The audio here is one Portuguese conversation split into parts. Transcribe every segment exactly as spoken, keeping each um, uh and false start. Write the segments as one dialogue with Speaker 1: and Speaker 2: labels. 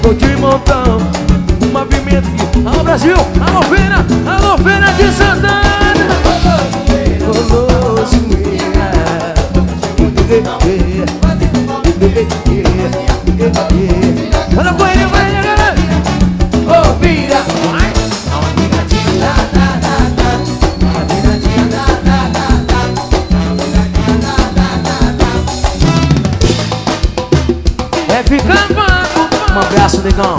Speaker 1: chegou de montão. Um movimento que... Alô Brasil, alô Feira, alô Feira de Santana. Rolou zoeira. Olha com ele, vai, galera. Ô, vira, vai. É ficando vago. Um abraço, negão.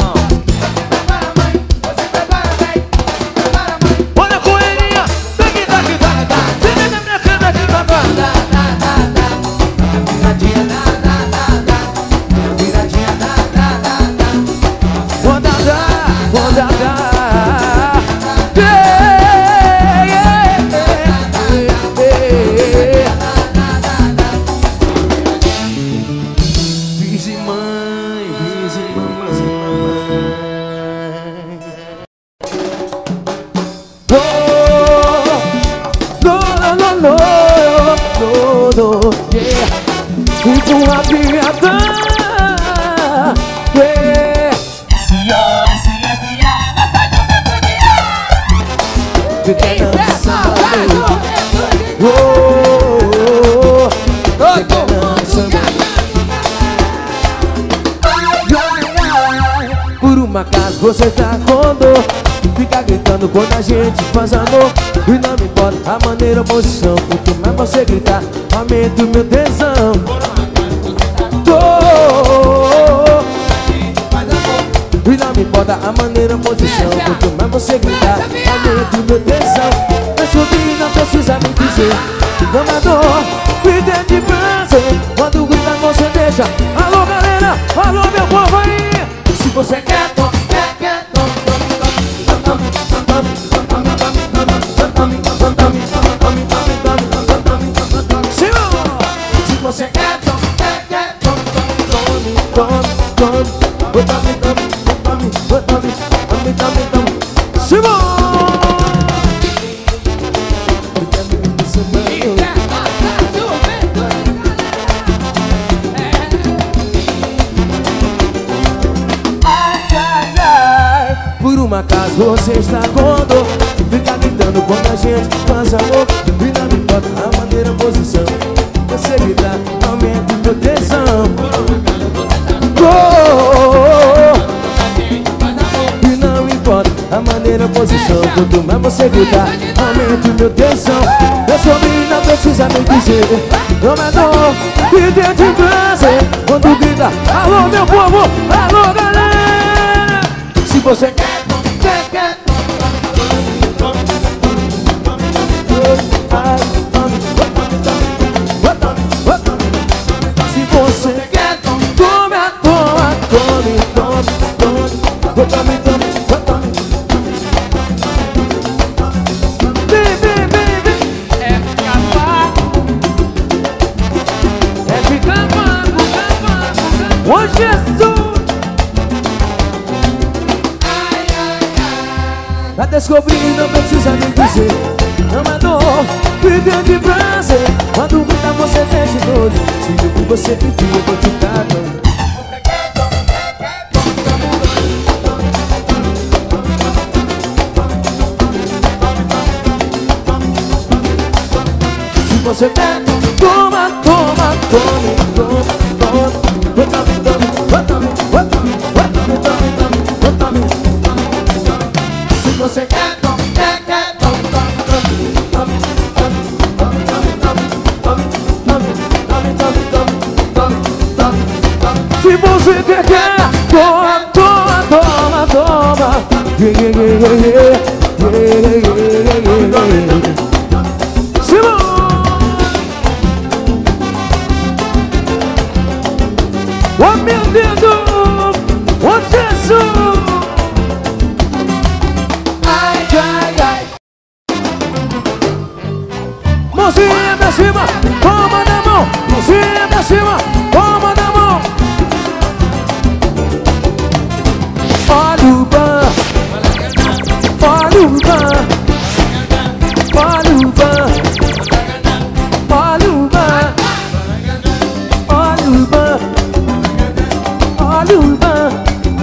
Speaker 1: Olha com ele, ó. Daqui, daqui, daqui, daqui. Vem na minha cama aqui, papai. Você tá com dor, fica gritando quando a gente faz amor. E não me importa a maneira, a posição, quanto mais você gritar, aumenta o meu tesão. Dor. E não me importa a maneira, a posição, quanto mais você gritar, aumenta o meu tesão. Mas subir não precisa me dizer, não é dor, me dê de prazer. Quando grita você deixa, alô galera, alô meu povo aí. Se você quer tocar, se você quer tocar, quer tocar, tome, tome, tome, tome, tome, tome, tome, tome, tome, Simão! Por uma casa você está com dor, fica gritando quando a gente faz amor. E não me importa a maneira, a posição, você gritar, aumenta o meu tesão. Oh, e não importa a maneira, a posição, quanto mais você gritar, aumenta o meu tesão. Eu sou menina, não precisa me dizer, não é dor, e dê de prazer. Quando grita, alô meu povo, alô galera. Se você quer, quer, quer, se você quer, tome, toma, tome, tome, tome, tome, tome, tome. Vem, vem, vem, vem. É ficar vago, é ficar vago, vago, vago. Ô Jesus! Pra descobrir não precisa me dizer, não é dor, viver de prazer. Quando grita você deixa doido, se eu por você que fica, eu vou te dar doido. Se você quer, toma, toma, tome, tome, tome, tome, tome, tome, tome, tome, tome, tome, tome. Se você quer, quer, quer, tome, tome, tome, tome, tome, tome, tome, tome, tome, tome, tome, tome. Se você quer, quer, toma, toma, toma, toma. Yeah, yeah, yeah, yeah, yeah, yeah, yeah. Simão! Oh meu Deus, oh Jesus! Ai, ai, ai. Mãozinha pra cima, palma na mão. Mãozinha pra cima, palma na mão. Olha o ban, olha o ban, olha o ban, olha o ban, olha o ban, olha o ban.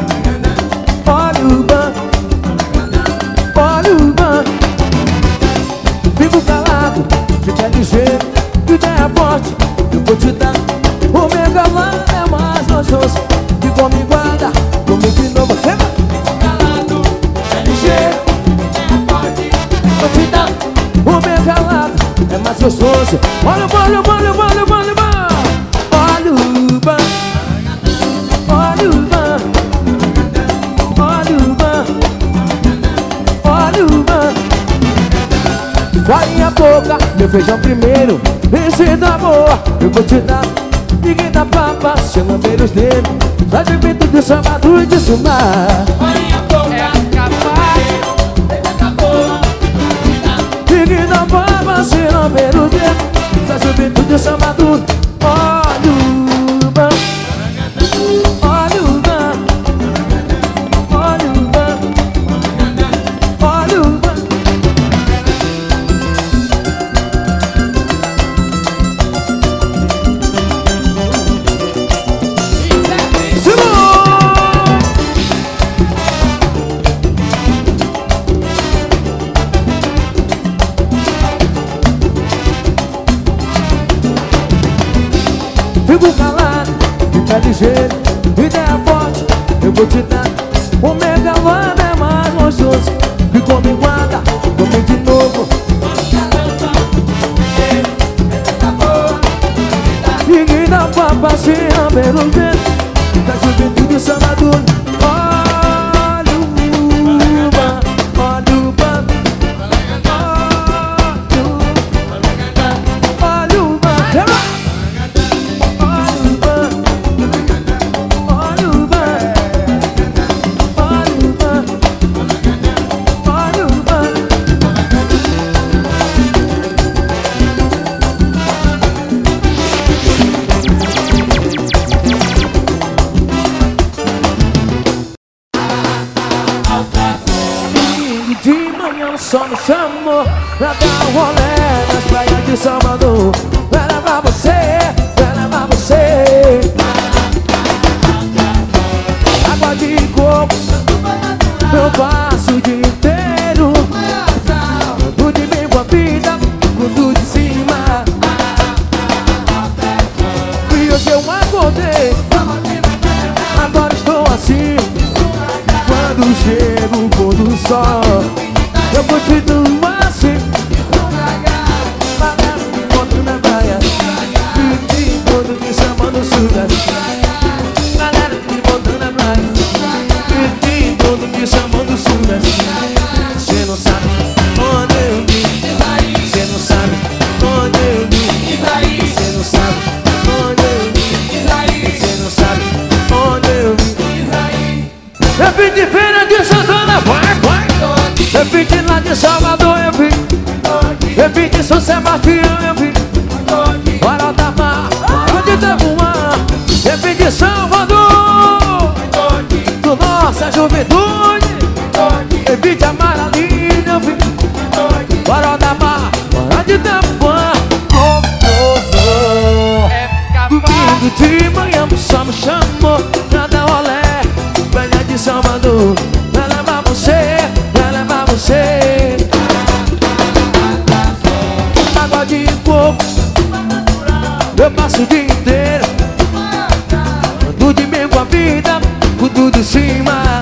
Speaker 1: gostoso ficou me guarda, comigo de novo. Calado, é ligeiro, é forte. Vou te dar o meu calado, é mais gostoso. Olha o bolo, bolo, bolo, bolo, bolo. Olha o ban, olha o ban, olha o ban, olha o ban. Farinha boca, meu feijão primeiro. Esse tá boa, eu vou te dar. Ninguém dá papa, se eu lamber os dedos. Só de vento de sábado e de sumar.
Speaker 2: Farinha boca, é capaz. Esse tá boa.
Speaker 1: Ninguém dá papa, se eu lamber os dedos. Só de vento de sábado. Olha o ban, olha o ban, olha o ban, olha o ban. Fico calado, fica ligeiro, ideia forte, eu vou te dar. O megalano é mais gostoso, ficou me guarda, come de novo. Ninguém dá papa se lamber os dedos. Da juventude sábado. Olha o ban, olha o ban, olha o ban. Só me chamou pra dar um rolê nas praias de Salvador. Vai levar você, vai levar você. Água de coco, eu passo o dia inteiro. Tudo de mim com a vida, com tudo de cima. E hoje eu acordei, agora estou assim. Quando chega o pôr do sol, eu continuo assim. Galera me bota na praia, e todo me chamando suga. Galera me bota na praia, e todo me chamando suga. Cê não sabe onde eu vim, cê não sabe onde eu vim, cê não sabe onde eu vim, cê não sabe onde eu vim. Eu vim de Feira de Santana, vai, vai. Eu vim de lá de Salvador, eu vim. Eu vim de São Sebastião, eu vim. Farol da Mar, onde Itapuã. Eu vim de Salvador, do nossa juventude. Eu vim de Amaralina, eu vim. Farol da Mar, onde Itapuã. Oh, oh, oh. Domingo de manhã só me chamou pra dar rolé. Velha de Salvador, pra levar você, pra levar você. Água de coco, eu passo o dia inteiro. Tudo de mim com a vida, com tudo em cima.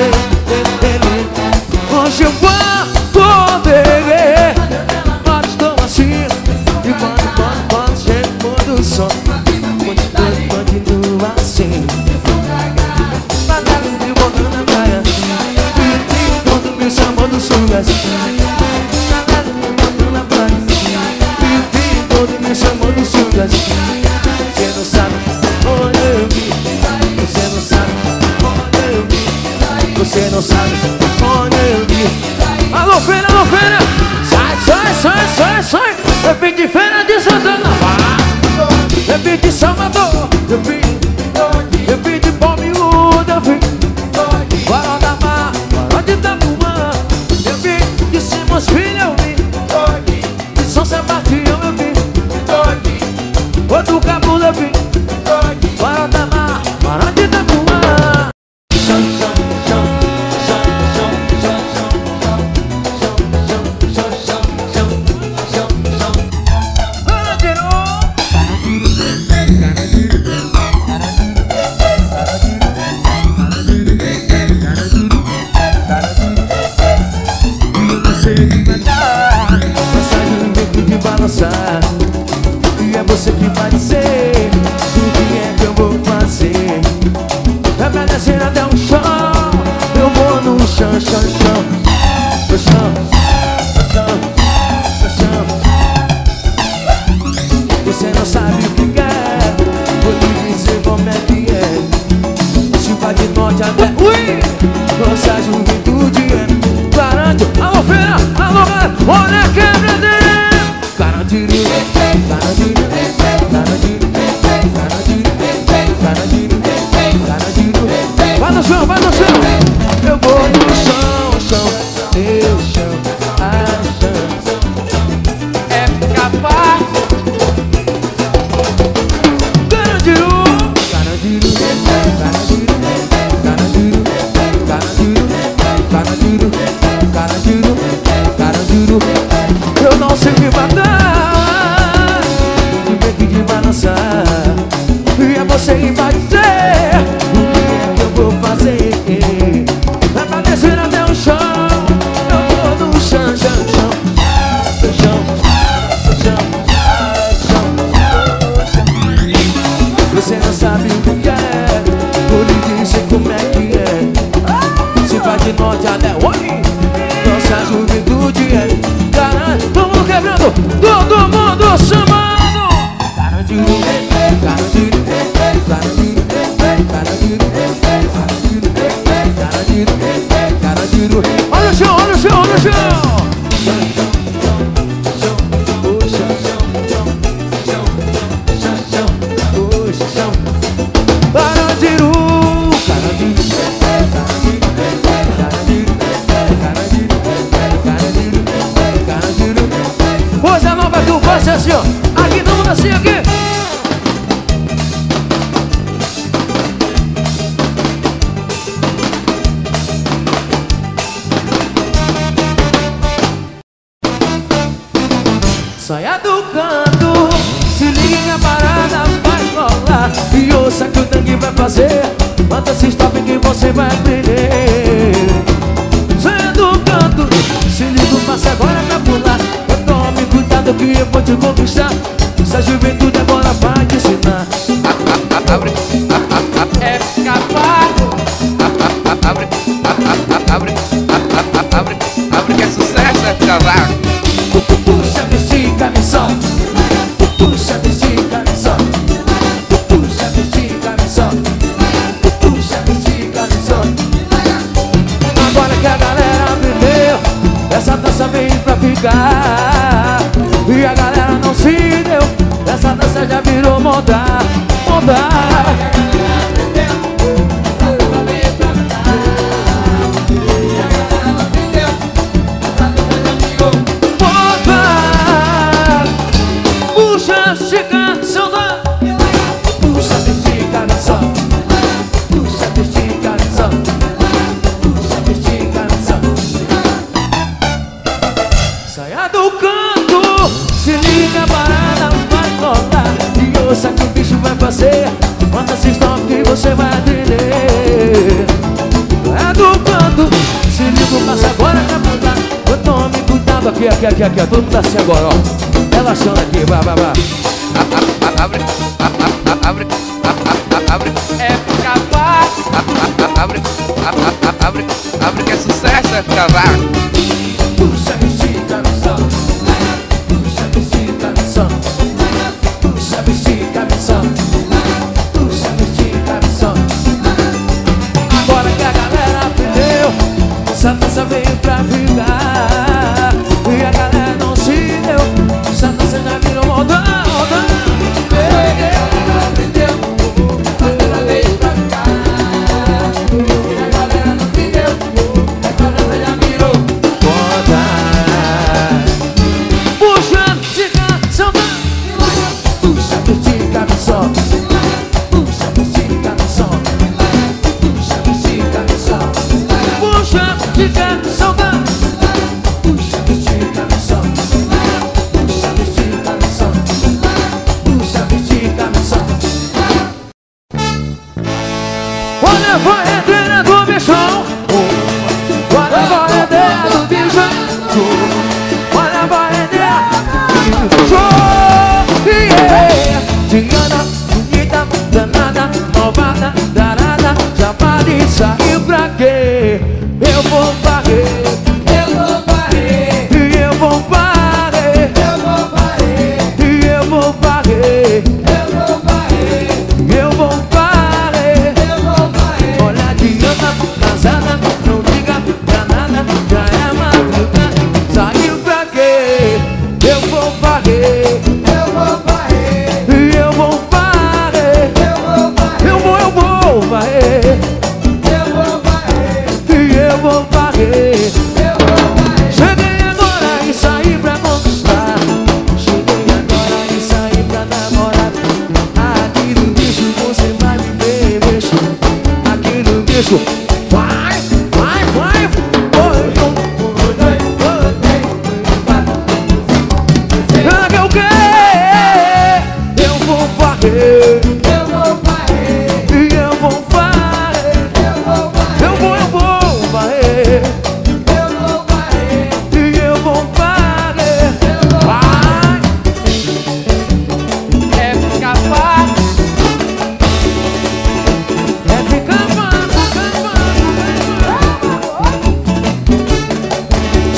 Speaker 1: Hoje eu vou poder. Agora estou assim. E quando, quando, quando chega o pôr do sol, continua assim. Galera me botando na praia, e todo me chamando sugas. Galera me botando na praia, e todo me chamando sugas. Você não sabe onde eu vim, você não sabe onde eu vim, você não sabe onde eu vim. Alô, feira, alô, feira, sai, sai, sai, sai, sai. Eu vim de Feira de Santana, eu vim de Salvador, eu vim, eu vim de Palmiúdo, eu vim. Farol da Mar, farol de Itapuã, eu vim de Simões Filho, eu vim de São Sebastião, eu vim. Outro Cabula, eu vim. Farol da Mar, farol de Itapuã. Chão, chão, chão, chão, chão, chão, chão, chão, chão, chão, chão, chão, chão. Ela tirou. no chão, no chão, no chão. Você não sabe o que quer, vou te dizer como é que é. Se vai de norte até ui, nossa juventude é garante. Alô, feira, alô, galera, olha a quebradeira. Garantido, garantido, garantido, garantido, garantido, garantido. Vai no chão, vai no chão. Eu vou no chão, chão, meu chão, ah, chão.
Speaker 2: É capaz.
Speaker 1: Garantido, garantido, garantido, garantido, garantido, garantido, garantido, garantido. Eu não sei me matar, de medo de balançar. E é você que vai dizer o que eu vou fazer. Vai pra descer até o chão. Eu vou no chão, chão, chão, chão, chão, chão, chão. Você não sabe o que é, vou lhe dizer como é que é. Se vai de norte até oi, nossa juventude é garante. Vamos quebrando, todo mundo chamando. Garantido, garantido, garantido, garantido, garantido, garantido. Olha o chão, olha o chão, olha o chão. Coisa nova que eu faço é assim, ó. Aqui não muda assim, aqui. Saia do canto, se liga, a parada vai rolar. E ouça que o tanque vai fazer. Manda se stop que você vai aprender. Saia do canto, se liga, passa agora pra pular. Tome cuidado que eu vou te conquistar. Se a juventude agora vai te ensinar.
Speaker 2: Abre, é capaz. Abre, abre, abre, abre que é sucesso, é cavar.
Speaker 1: Puxa, estica, me solta. Puxa, estica, me solta. Puxa, estica, me solta. Puxa, estica, me solta. Agora que a galera aprendeu, essa dança veio pra ficar. E a galera não se deu, essa dança já virou moda, moda. Puxa, estica, solta. Puxa, estica, me solta. Puxa, estica, me solta. Puxa, estica, me solta. Saia do canto, se liga, a parada vai rolar. E ouça que o bicho vai fazer. Manda se stop que você vai aprender. Saia do canto, se liga, passa agora pra mudar. Tome cuidado aqui, aqui, aqui, aqui, ó. Todo mundo assim agora, ó. Relaxando aqui, vai, vai, vai.
Speaker 2: Abre, abre, abre, é capaz. Abre, abre, abre que é sucesso, é cavar.
Speaker 1: Puxa, estica, me solta. Puxa, estica, me solta. Puxa, estica, me solta. Puxa, estica, me solta. Agora que a galera aprendeu, essa dança veio pra ficar. E a galera não se deu, essa dança já virou moda, moda. E a galera aprendeu, essa dança veio pra ficar. E a galera não se deu, essa dança já virou moda. Puxa, estica, solta. Puxa, estica, me solta. Puxa, estica, me solta. Puxa, estica, me solta. Puxa, estica, solta. Puxa, estica, me solta. Puxa, estica, me solta. Puxa, estica, me solta. Olha a boiadeira do bichão. Olha a boiadeira do bichão. Olha a boiadeira do bichão. Yeah. Tigana, bonita, danada, malvada, danada. Já pode sair pra quê? Eu vou varrer, eu vou varrer.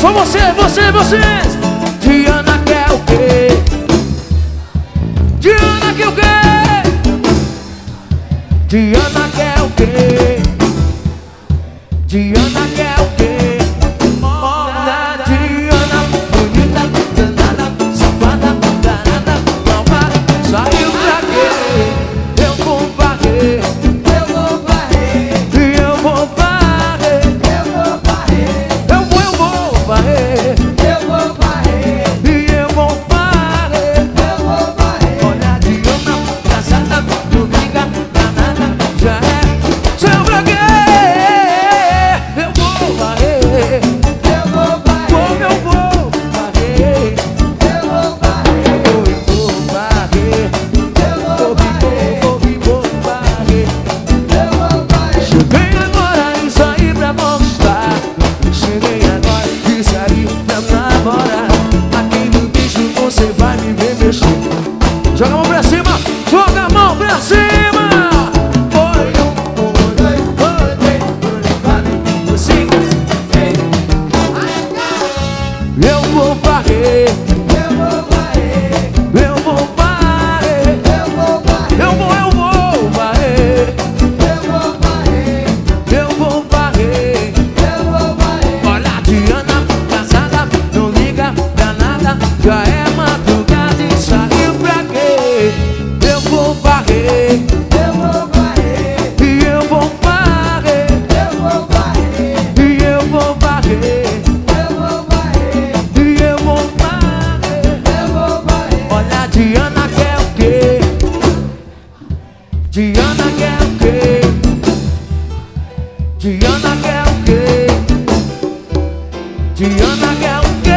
Speaker 1: Só você, você, vocês. Diana quer o quê? Diana quer o quê? Diana quer o quê? Diana quer o quê? Olha, Diana, bonita, danada, safada, danada, malvada. Saiu pra quê? Eu vou varrer, eu vou varrer, eu vou varrer, eu vou varrer, eu vou, eu vou varrer, eu vou varrer, e eu vou varrer, eu vou varrer. Olha, Diana, casada, não liga pra nada, já é. Saiu pra quê? Eu vou varrer, eu vou varrer, eu vou varrer, eu vou varrer, eu vou varrer, eu vou varrer, eu vou varrer, eu vou varrer. Cheguei agora e saí pra conquistar. Cheguei agora e saí pra namorar. Aqui no bicho você vai me ver mexer. Joga a mão pra cima, joga a mão pra cima. Oi, oi, oi, oi, oi, sim. Eu vou varrer, eu vou varrer, eu vou varrer, eu vou varrer, eu vou, eu vou varrer, eu vou varrer, eu vou varrer, eu vou varrer. Olha, Diana, casada, não liga pra nada, já é madrugada e saiu pra quê? Eu vou varrer, eu vou varrer, e eu vou varrer, eu vou varrer, e eu vou varrer, eu vou varrer, e eu vou varrer, eu vou varrer. Olha, Diana quer o quê? Diana quer o quê? Diana quer o quê? Diana quer o quê?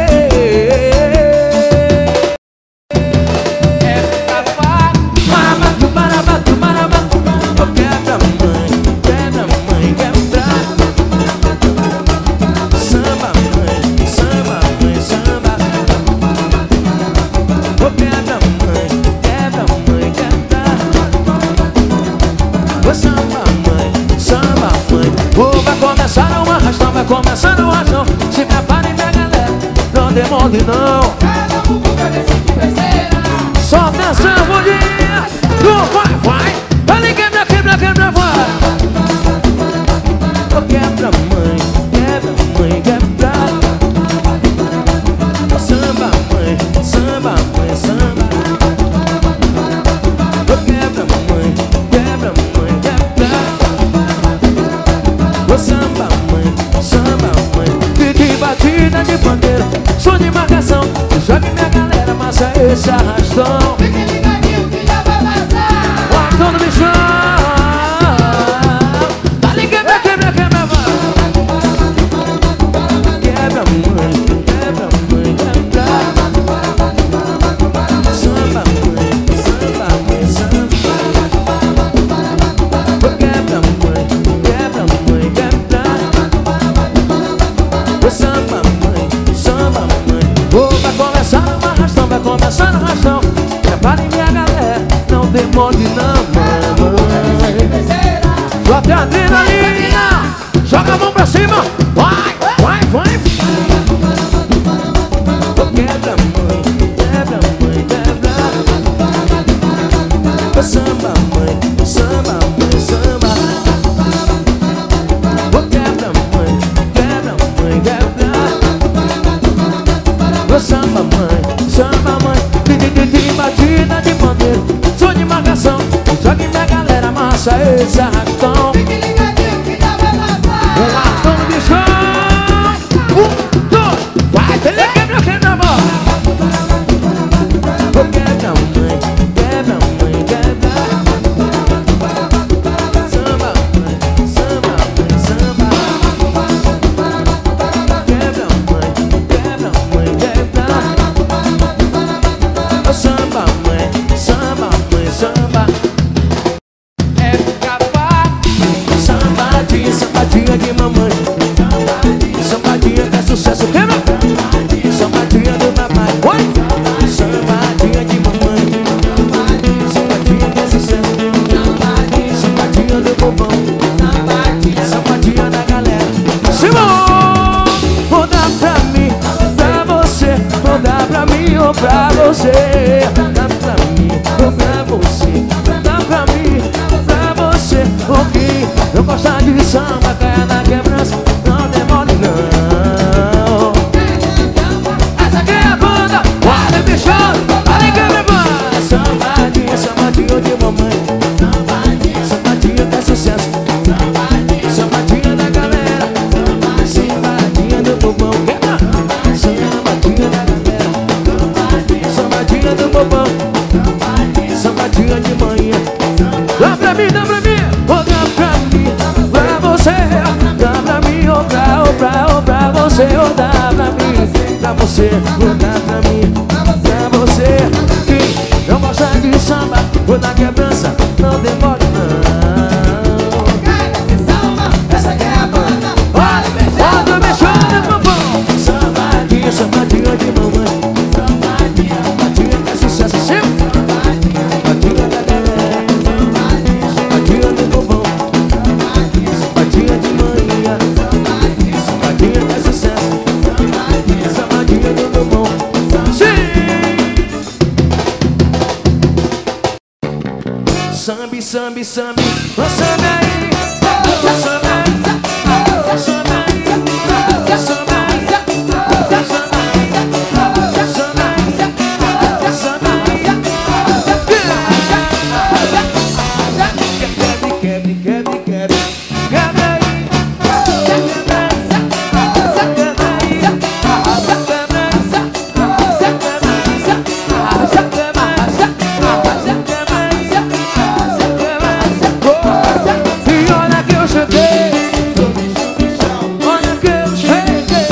Speaker 2: É capaz.
Speaker 1: Marabatu, marabatu, marabatu. Oh, quebra mãe, quebra mãe, quebra. Samba mãe, samba mãe, samba. Oh, quebra mãe, quebra mãe, quebra. Oh, samba mãe, samba mãe. Oh, vai começar um arrastão, vai começar um arrastão. Se preparem minha galera, não demore não.
Speaker 2: Cada um com cabeça de besteira.
Speaker 1: Solta essa bolinha, vai, vai. Vai, quebra, quebra, quebra, vai. Oh, quebra mãe, quebra mãe, quebra. Oh, samba mãe, samba mãe, samba. Oh, quebra mãe, quebra mãe, quebra. Oh, samba mãe, samba mãe. De batida de pandeiro, som de marcação. Jogue minha galera, massa esse arrastão.
Speaker 2: Fique ligadinho que já vai passar.
Speaker 1: O arrastão do bichão. Dale, quebra, quebra, quebra, vai. Quebra mãe, quebra mãe, quebra. Samba mãe, samba mãe, samba. Oh, quebra mãe, quebra mãe, quebra. Oh, samba mãe, samba mãe. Oh, vai começar um arrastão, vai começar um arrastão. Preparem minha galera, não demore não, mamãe. Bota a adrenalina, joga a mão pra cima. Vai, vai, vai. Oh, quebra mãe, quebra mãe, quebra. Oh, samba mãe, samba mãe, samba. Oh, quebra mãe, quebra mãe, quebra. Oh, samba mãe, samba mãe. Tem batida de pandeiro, som de marcação. Jogue minha galera, massa esse arrastão.
Speaker 2: Fique ligadinho que já vai
Speaker 1: Um
Speaker 2: passar.
Speaker 1: arrastão no bichão. Um, dois, vai, ele quebra, quebra a mão. Oh, quebra mãe, quebra mãe, quebra. Samba mãe, samba mãe, samba. Quebra mãe, quebra mãe, quebra. Oh, samba mãe, samba mãe, samba.
Speaker 2: É capaz.
Speaker 1: Sambadinha, sambadinha de mamãe. Sambadinha que é sucesso, quebra. Sambadinha do papai. Oi? Sambadinha de mamãe. Sambadinha que é sucesso. Sambadinha do bobão. Sambadinha da galera. Simão, vou dar pra ou pra você. Dá pra mim ou pra você. Dá pra mim, pra você. Ok, eu gosto de samba, caia na quebrança. Não demore não. Essa aqui é a banda, olha bichão, olha que me banda. Sambadinha, sambadinha de mamãe. Sambadinha que é sucesso. Sambadinha da galera. Sambadinha do bobão. Sambadinha da galera. Sambadinha do bobão. Sambadinha de manhã. Dá pra mim, dá pra mim. Ou dá pra mim, pra você. Dá pra mim, ou pra, ou pra, ou pra você. Ou dá pra mim, pra você. Ou dá pra mim, pra você. Quem não gosta de samba ou da quebrança, não demore não. Essa aqui é a banda. Olha, olha, mexendo no bobão. Sambadinha, sambadinha de mamãe. Sambadinha que é sucesso seu. Sambadinha da galera. Sambadinha do bobão. Sambadinha de manhã. Sambadinha que é sucesso. Sambadinha do bobão. Sambi, sambi, sambi, oh, sambi aí, oh, sambi aí, oh, sambi aí, oh, sambi aí, oh, sambi aí, sambi aí, quebre, quebre, quebre, quebre, quebre aí, quebre aí, e olha que eu cheguei, olha que eu cheguei,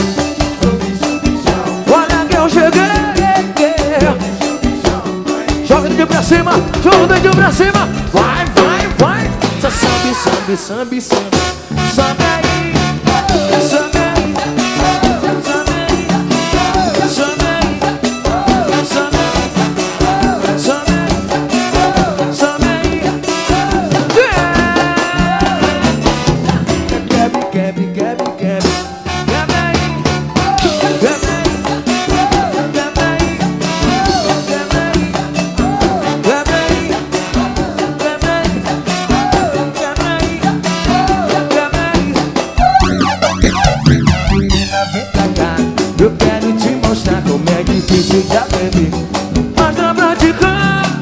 Speaker 1: olha que eu cheguei. Joga o dedo pra cima, joga o dedo pra cima. Vai, vai, vai. Só sambi, sambi, sambi, sambi. Sambi aí, sambi aí, sambi aí, sambi aí, sambi aí, sambi aí, sambi aí. Quebre, quebre, quebre, quebre. Quebre aí, quebre aí, quebre aí, quebre aí, quebre aí, quebre aí, quebre aí, quebre aí. Menina, vem pra cá, eu quero te mostrar como é difícil de aprender. Mas na prática,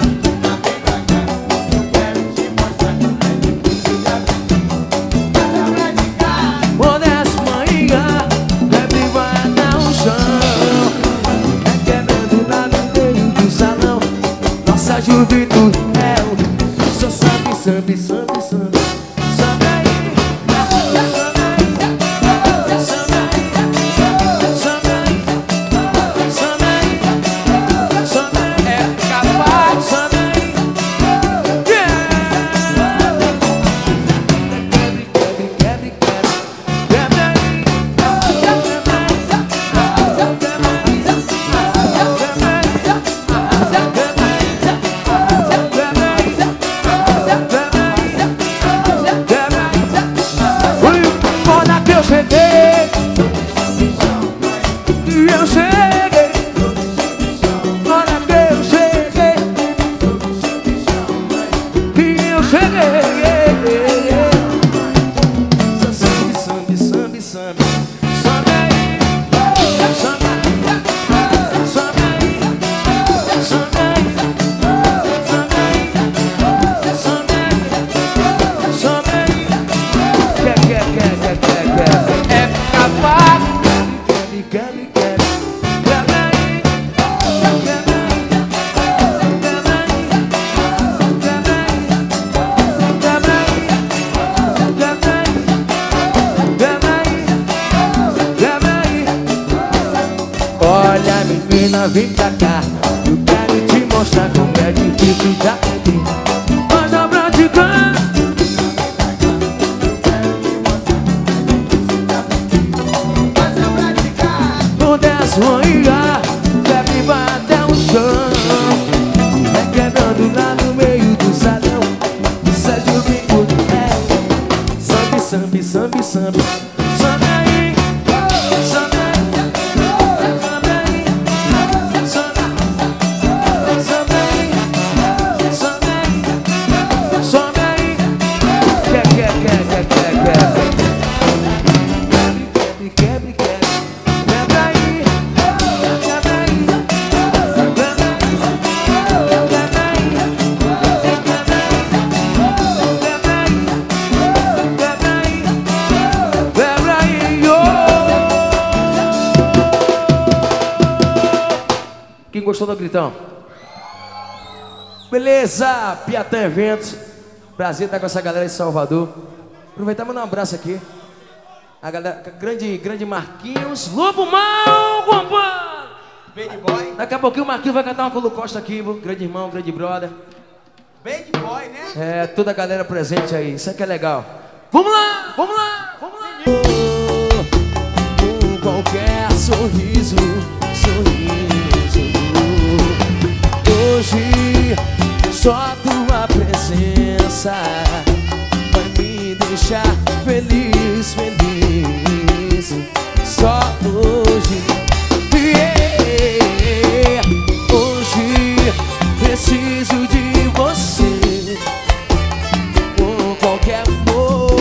Speaker 1: modéstia manhã, quebre vai até o chão. É quebrando lá no meio do salão. Nossa juventude é o só sabe, sabe, sabe, sabe. Sabe aí, sabe aí, sabe aí, sabe aí, sabe aí, sabe aí.
Speaker 2: É capaz.
Speaker 1: Sabe aí, yeah. Quebre, quebre, quebre, quebre. Quebre aí, quebre aí, quebre aí, quebre aí, olha que eu cheguei, e eu cheguei, olha que eu cheguei, e eu cheguei. Só sambi, sambi, sambi, sambi. Sambi aí, sambi aí, sambi aí, sambi aí, sambi aí, sambi aí, sambi aí. Quer, quer, quer, quer, quer, quer.
Speaker 2: É capaz.
Speaker 1: Quebre, quebre, quebre. Quebre aí, quebre aí, quebre aí, quebre aí, quebre aí, quebre aí, quebre aí, quebre aí. Olha, menina, vem pra cá, eu quero te mostrar como é difícil de aprender. Mas na prática, modéstia manhã, quebre vai até o chão. É quebrando lá no meio do salão. Isso é juventude, é sambi, sambi, sambi, sambi. Sambi aí, sambi aí, sambi aí, sambi Quem gostou do gritão? Beleza, Piatã Eventos. Prazer estar com essa galera de Salvador. Aproveitar e mandar um abraço aqui. A galera, grande, grande Marquinhos. Lobo Mal, compadre!
Speaker 3: Bad Boy.
Speaker 1: Daqui a pouquinho o Marquinhos vai cantar uma Colo Costa aqui, viu? Grande irmão, grande brother.
Speaker 3: Bad Boy, né?
Speaker 1: É, toda a galera presente aí. Isso aqui é legal. Vamos lá, vamos lá, vamos lá. Com qualquer sorriso, sorriso. Hoje só tua presença vai me deixar feliz, feliz. Só hoje, yeah. Hoje preciso de você. Com qualquer amor,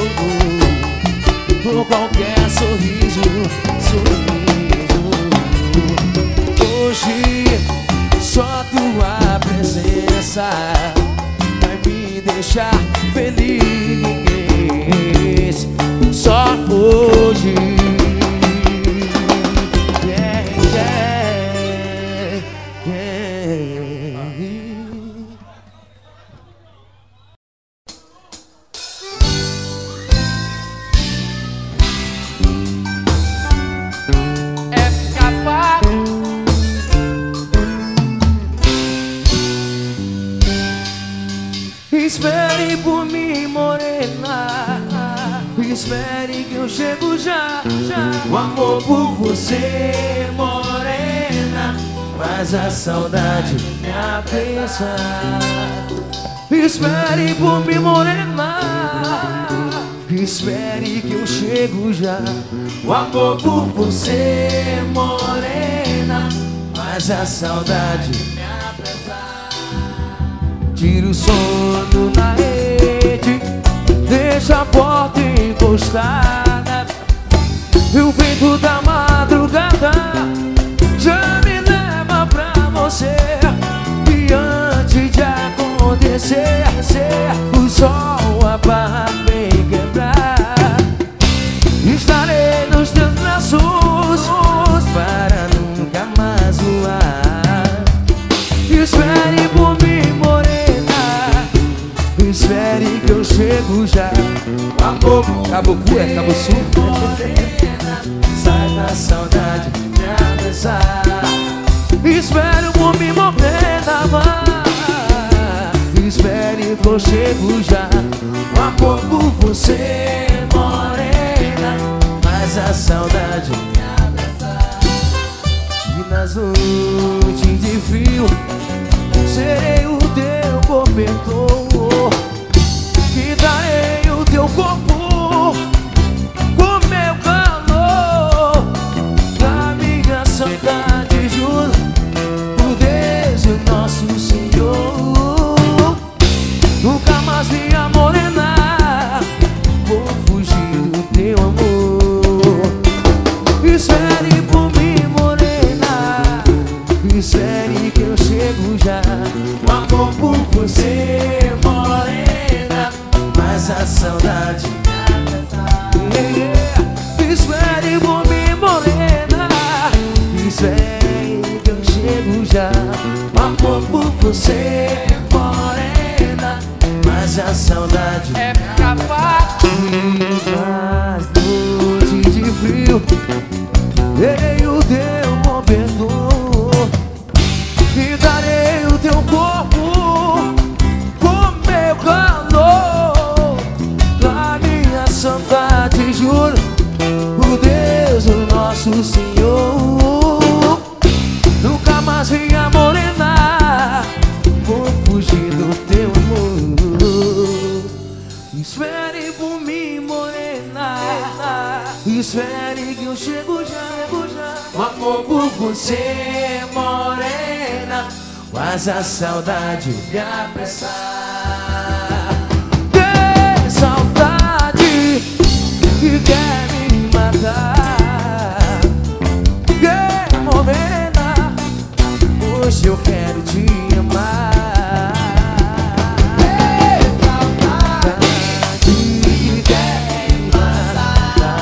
Speaker 1: com qualquer sorriso, sorriso. Hoje só tua presença vai me deixar feliz. Só hoje. Yeah, yeah, yeah.
Speaker 2: Escapar.
Speaker 1: Espere por mim, morena. Espere que eu chego já, já. O amor por você, morena, mas a saudade me apressa. Espere por mim, morena. Espere que eu chego já. O amor por você, morena, mas a saudade me apressa. Tira o sono na rede, deixa a porta encostada. E o vento da madrugada já me leva pra você. E antes de acontecer, o sol a barra vem quebrar. Estarei nos teus braços para nunca mais voar. Espere por mim, morena. Espere que eu chego já. Amor, Cabo Cu, é Cabo Sul. Morena, sai da saudade, me abraçar. Espere por mim, morena, vai. Espere que eu chego já. Amor por você, morena, mas a saudade me abraçar. E nas noites de frio serei o teu cobertor, e darei o teu corpo com meu calor. Da minha saudade juro por Deus e nosso Senhor, nunca mais vi a morena, vou fugir do teu amor. Espere por mim, morena. Espere que eu chego já. O amor por você, morena, mas a saudade me abraça. Yeah. Espere por mim, morena. Espere que eu chego já. O amor por você, morena, mas a saudade
Speaker 2: É capaz.
Speaker 1: nas noites de frio terei o teu cobertor, e darei o teu corpo com meu calor. Da minha saudade juro por Deus o nosso Senhor, nunca mais vi a morena, vou fugir do teu amor. Espere por mim, morena. Espere que eu chego já, chego já. O amor por você, morena, mas a saudade me apressar. Tem saudade que quer me matar. Tem morena, hoje eu quero te amar.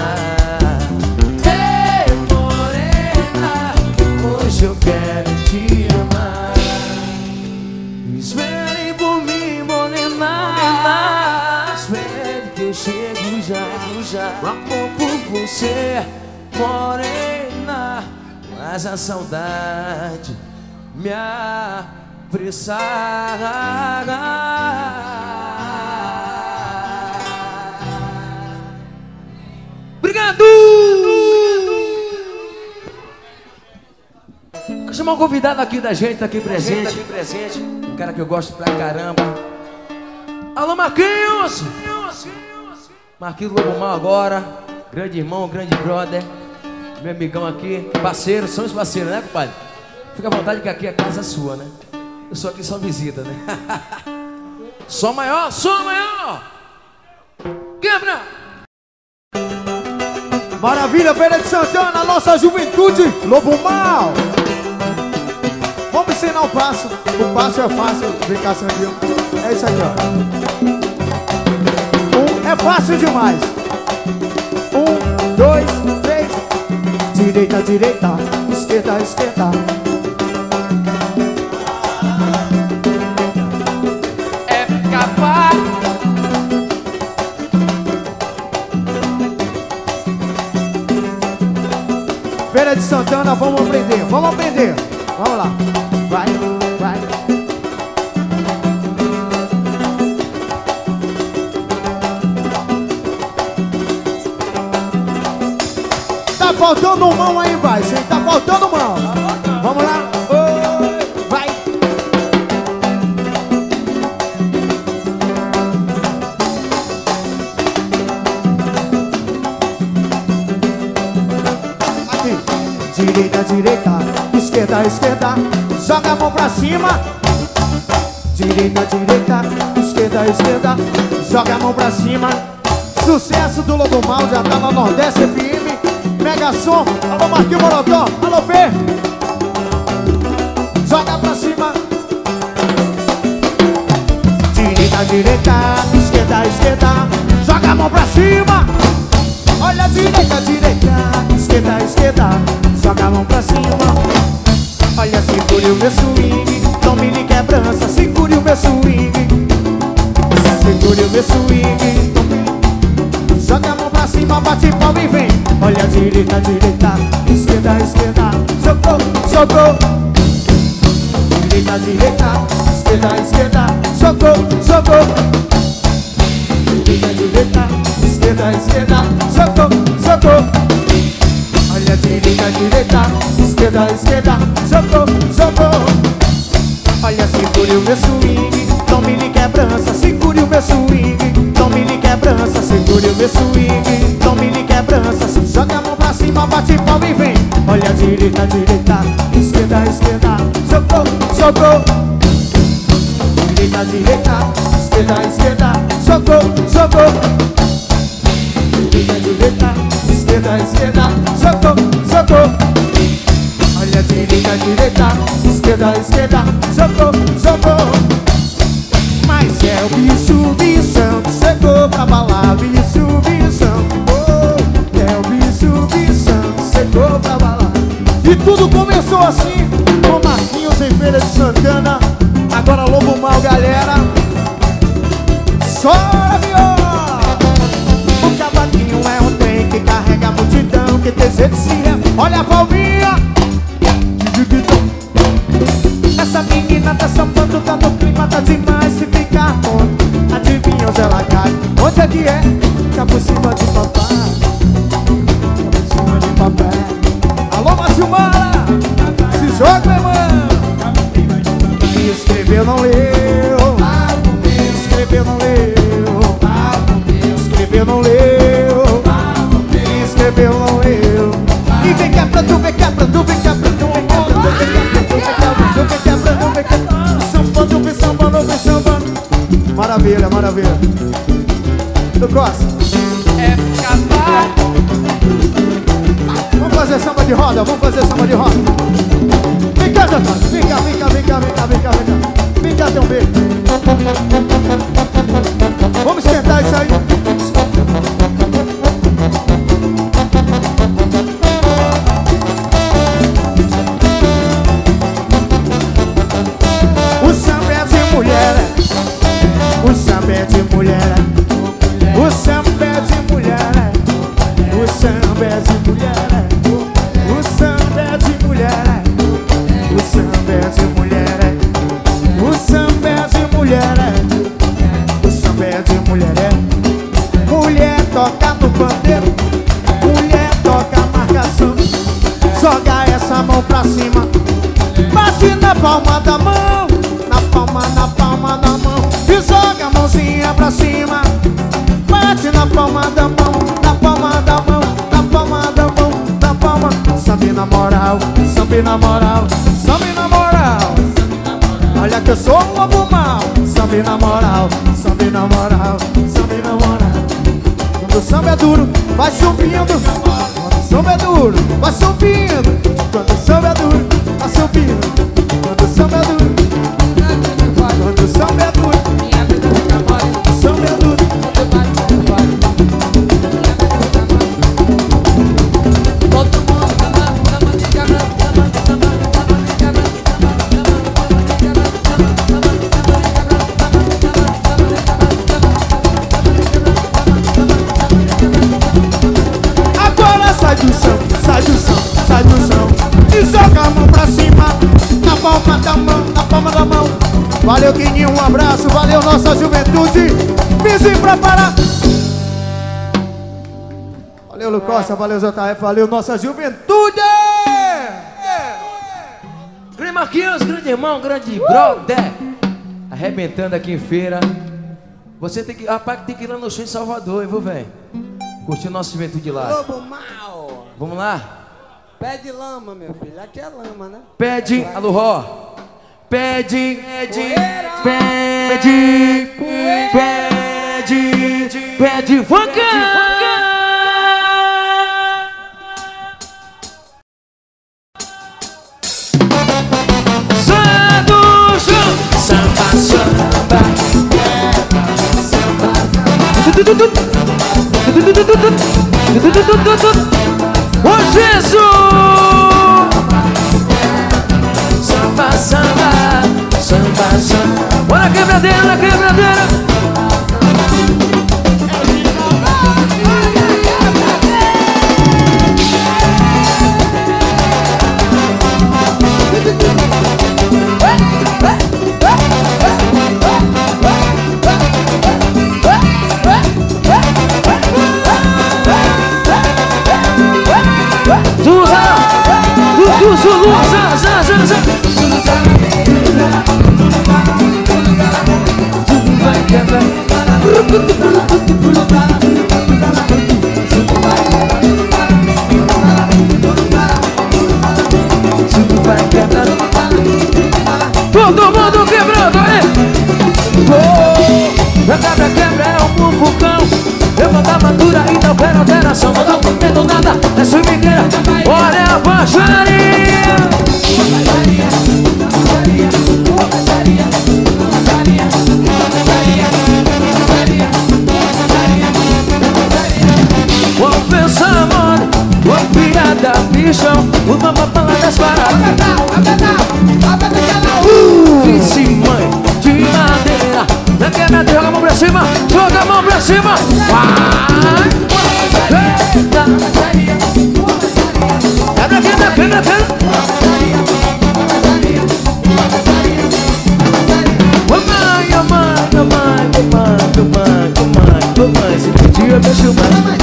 Speaker 1: Eu quero te o amor por você, morena, mas a saudade me apressa. Obrigado! Vou chamar um convidado aqui da gente, tá aqui presente, aqui presente. Um cara que eu gosto pra caramba. Alô, Marquinhos! Marquinhos Lobo Mal agora. Grande irmão, grande brother. Meu amigão aqui, parceiro, são os parceiros, né, compadre? Fica à vontade que aqui é casa sua, né? Eu sou aqui só visita, né? Som maior, som maior! Quebra!
Speaker 4: Maravilha, Feira de Santana, nossa juventude, Lobo Mal. Vamos ensinar o passo. O passo é fácil, vem cá, Sandinho. É isso aqui, ó. Um, é fácil demais. Um, dois, três. Direita, direita, esquerda, esquerda.
Speaker 2: É capaz.
Speaker 4: Feira de Santana, vamos aprender, vamos aprender. Vamos lá. Vai, vai. Tá faltando mão aí, vai. Sim, tá faltando mão. Vamos lá. Oi, vai. Aqui. Direita, direita, esquerda, esquerda. Joga a mão pra cima. Direita, direita, esquerda, esquerda. Joga a mão pra cima. Sucesso do Lobo Mal, já tá no Nordeste F M. Mega som, alô Marquinhos Morotó, alô Fê. Joga pra cima. Direita, direita, esquerda, esquerda. Joga a mão pra cima. Olha, direita, direita, esquerda, esquerda. Joga a mão pra cima. Olha, segure o meu swing, tome-lhe quebrança. Segure o meu swing, segure o meu swing, tome-lhe. Joga a mão pra cima, bate palma e vem. Olha, direita, direita, esquerda, esquerda. Sobrou, sobrou. Direita, direita, esquerda, esquerda. Sobrou, sobrou. Direita, direita, esquerda, esquerda. Sobrou, sobrou. Olha, direita, direita, esquerda, esquerda. Sobrou, sobrou. Olha, segure o meu swing, tome-lhe quebrança. Segure o meu swing, tome-lhe quebrança. Segure o meu swing, tome-lhe quebrança. Joga a mão pra cima, bate palma e vem. Olha, direita, direita, esquerda, esquerda. Sobrou, sobrou. Direita, direita, esquerda, esquerda. Sobrou, sobrou. Direita, direita, esquerda, esquerda. Sobrou, sobrou. Olha, direita, direita, esquerda, esquerda. Sobrou, sobrou. Mas é o bicho, bichão que chegou pra balar. Bicho, bichão, oh, é o bicho, bichão que chegou pra balar. E tudo começou assim, com Marquinhos em Feira de Santana. Agora Lobo Mal, galera. Chora, viola. O cavaquinho é um trem que carrega a multidão, que tem jeito de se re... Olha a palminha. Essa menina tá sambando, tá no clima, tá demais. Se ficar com, adivinha onde ela cai. Onde é que é? Tá por cima de papai. Tá por cima de papai. Alô, Marcilmara, se joga, meu irmão. Me escreveu, não leu. Me escreveu, não leu. Me escreveu, não leu. Me escreveu, não leu. E vem quebrando, vem quebrando, vem quebrando, vem quebrando, vem quebrando, vem quebrando, vem quebrando. Sambando, vem sambando, vem sambando. Maravilha, maravilha. Tu gosta?
Speaker 2: É capaz.
Speaker 4: Vamos fazer samba de roda, vamos fazer samba de roda. Vem cá, Jota, vem cá, vem cá, vem cá, vem cá, vem cá, vem cá. Vem cá, tem um beijo. Vamos esquentar isso aí. O samba é de mulher, o samba é de mulher, o samba é de mulher. a mão pra cima. Bate na palma da mão, na palma, na palma da mão. E joga a mãozinha pra cima. Bate na palma da mão, na palma da mão, na palma da mão, na palma. Sabe na moral, sabe na moral, sabe na moral. Olha que eu sou um lobo mau. Sabe na moral, sabe na moral, sabe na moral. Quando o samba é duro, vai subindo. Quando o samba é duro, vai subindo. Quando o samba é duro, vai subindo. Quando o samba é duro, quando o samba é duro, o samba é duro. Agora sai do chão, sai do chão, sai do chão e joga a mão pra cima, na palma da mão, na palma da mão. Valeu, Quininho, um abraço, valeu nossa juventude. Vizinho pra parar. Valeu, Lucossa, valeu, J F, valeu nossa juventude.
Speaker 1: Grande Marquinhos, grande irmão, grande brother. Arrebentando aqui em feira. Você tem que, rapaz, tem que ir lá no show em Salvador, hein, viu, velho? Curtir nossa juventude lá.
Speaker 3: Lobo mal.
Speaker 1: Vamos lá?
Speaker 3: Pede lama, meu filho. Aqui é lama, né?
Speaker 1: Pede, alô, Ró. Pede, pede, pede, pede, pede, vaca. Samba, samba, ô Jesus! Samba, samba, samba, samba. Bora quebradeira, na quebradeira. Todo mundo quebrando, hein? Oh, a quebra, quebra é um vulcão. Eu vou dar madura e não quero alteração. Não tô contendo nada, é swingueira. Olha a baixaria. Vou pensar, mano, vou piada, bichão. O mamapala das paradas. Vice mãe de madeira. Na quebrada, joga a mão pra cima. Joga a mão pra cima. Vai. Quebra, quebra, quebra, quebra. Ô mãe, ô mãe, ô mãe, ô mãe, ô mãe, ô mãe, ô mãe. Se pedir, eu deixo mais.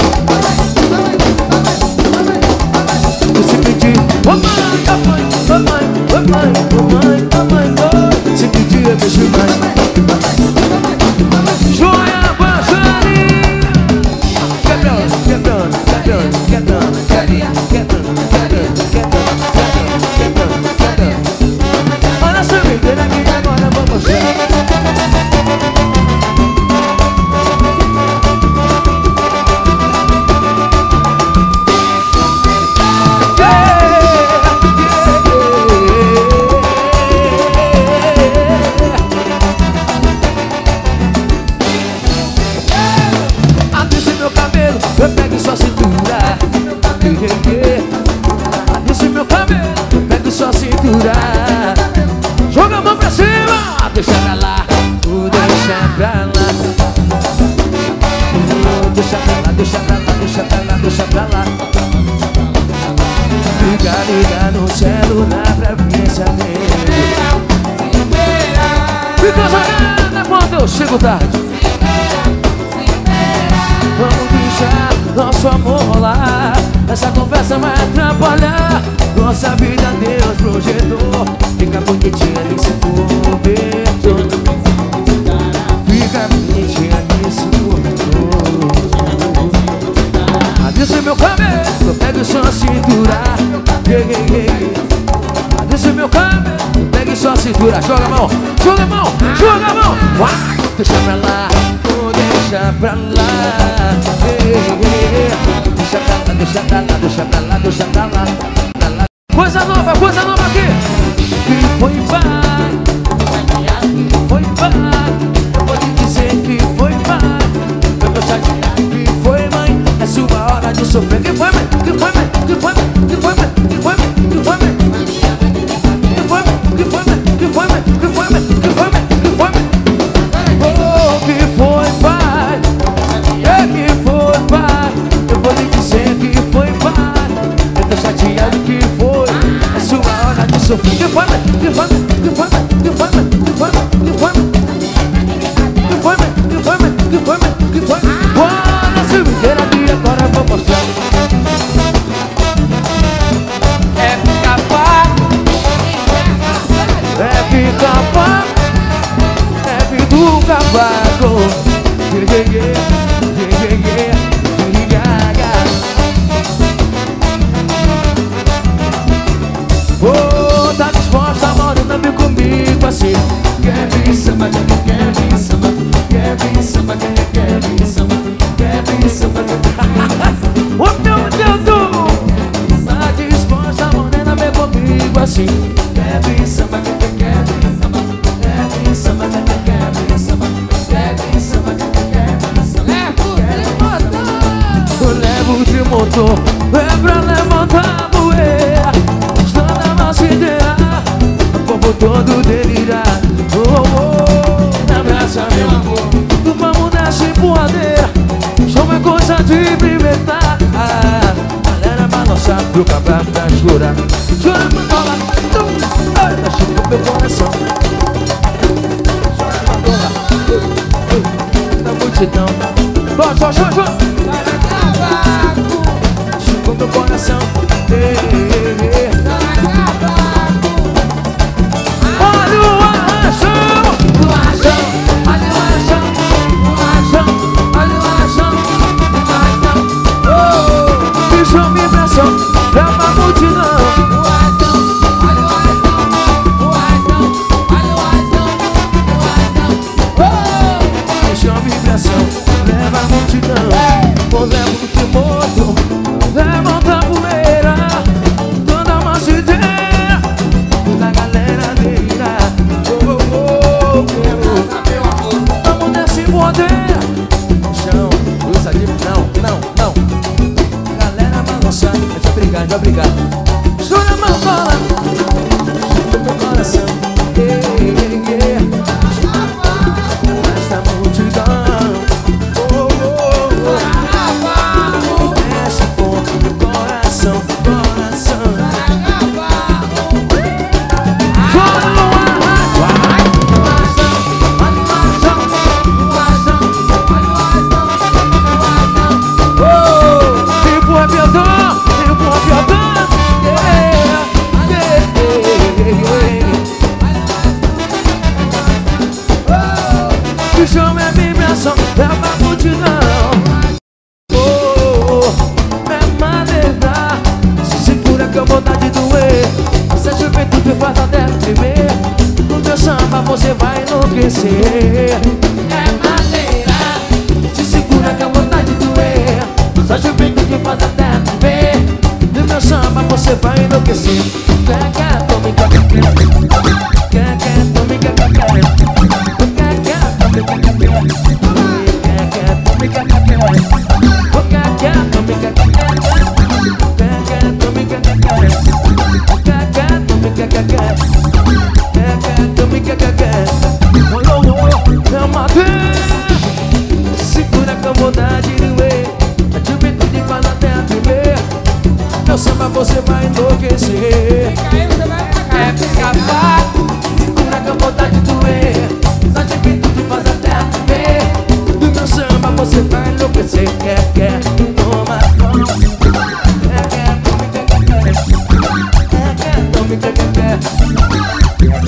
Speaker 1: Se pedir, ô mãe, ô mãe, ô mãe, ô mãe, ô mãe, ô mãe, ô. Se pedir, eu deixo mais. Joia baixaria. Quebrando, quebrando, quebrando, quebrando, quebrando, quebrando, quebrando, quebrando, quebrando. Olha essa videira aqui, agora vamos ver. Eu pego sua cintura. Desce meu cabelo, eu pego sua cintura. Joga a mão pra cima, deixa pra lá, oh, deixa pra lá. Oh, deixa pra lá, deixa pra lá, deixa pra lá, deixa pra lá. Liga, liga no celular pra ver se atende. Fica jogando quando eu chego tarde. Vamos deixar nosso amor rolar. Essa conversa vai atrapalhar nossa vida Fica bonitinha nesse cobertor. Fica bonitinha nesse cobertor. Adeus meu cabelo, eu pego só a cintura. Yeah, yeah, yeah. Adeus meu cabelo, pegue só a cintura. Joga a mão, joga a mão, joga a mão. Uai, deixa pra lá, oh, deixa pra lá. Yeah, yeah. Deixa pra lá, deixa pra lá, deixa pra lá, deixa pra lá, pra lá. Coisa nova, coisa nova aqui. Que foi vai, que foi vai. Eu vou te dizer que foi vai. Eu vou chatear que foi mãe. É sua hora de sofrer. Que foi mãe, que foi mãe, que foi mãe, que foi mãe, que foi mãe, que foi mãe. Que foi mãe, que foi mãe, que foi mãe, que foi mãe, que foi mãe, que foi mãe. Oh, que foi vai. É que foi vai. Eu vou te dizer que foi vai. Eu tô chateado que foi. É sua hora de sofrer. Que foi mãe, que foi mãe, que foi mãe, que foi mãe, que foi mãe, que foi mãe. Que foi mãe, que foi mãe, que foi mãe, que foi mãe. Bora, Silveira, que agora eu vou mostrar.
Speaker 2: É pica-pá,
Speaker 1: É pica-pá, é pica do cavaco. Yeah, yeah, yeah, yeah, yeah, yeah, yeah. Oh, tá disposta, morena, vem comigo assim. Quer vir samba, quer, quer vir samba, quer vir samba, quer, quer vir samba, quer vir samba, quer. Oh, meu Deus do... Tá disposta, morena, vem comigo assim. Quer vir samba, quer, quer vir samba, quer vir samba, quer, quer vir samba, quer vir samba, quer, quer vir samba. Eu levo de motor, é pra levantar a poeira. Estou na nossa ideia, o povo todo delirar. Oh, oh, me abraça meu amor, vamos nessa empurradeira. Show é coisa de pimentar. Galera balançar pro cabra pra chorar. Chora mandola, ai, tá chegando meu coração. Chora mandola, da multidão. Chora, chora, chora, chora. Chegou meu coração. Olha o arrachão, o arrachão, olha o arrachão, o arrachão, olha o arrachão, o arrachão. Oh, que show vibração, é uma multidão.
Speaker 2: o arrastão, olha o arrastão, o arrastão, olha o arrastão, o arrastão. Oh,
Speaker 1: Que show vibração, leva a multidão. Vou levar o termoto, levanta a poeira. Toda uma ideia da galera dele. Oh, oh, oh, oh. Vamos nessa embordeira. Chão, usa de... Não, não, não. Galera balançar, a gente vai brigar, a gente vai brigar. Chora a mão, bola. Chora meu coração. Yeah, yeah, yeah. Esta multidão. Oh, oh, oh. Mexe com o coração, coração. Chora no arrasto. Tipo aviadão, tipo aviadão. Yeah, yeah, yeah. Que chama é vibração, é uma multidão. Oh, é maneira. Se segura que eu vou dar de doer. Essa juventude faz até tremer. No teu samba você vai enlouquecer. É maneira. Se segura que eu vou dar de doer. Essa juventude faz até tremer. No meu samba você vai enlouquecer. Quer, quer, tome, quer, quer, quer. Quer, quer, tome, quer, quer, quer. Quer, quer, tome, quer, quer, quer. Quer, quer, tome, quer, quer, quer. Quer, quer, tome, quer, quer, quer. Quer, quer, tome, quer, quer, quer. Quer, quer, tome, quer, quer, quer. Quer, quer, tome, quer, quer, quer. Oh, oh, oh, é uma vez. Segura que eu vou dar de doer. A juventude faz até tremer. Meu samba você vai enlouquecer.
Speaker 2: é pica-pá,
Speaker 1: Segura que eu vou dar de doer. Essa juventude faz até tremer. Do meu samba você vai enlouquecer. Quer, quer, toma, toma. Quer, quer, tome, quer, quer, quer. Quer, quer, tome, quer, quer, quer.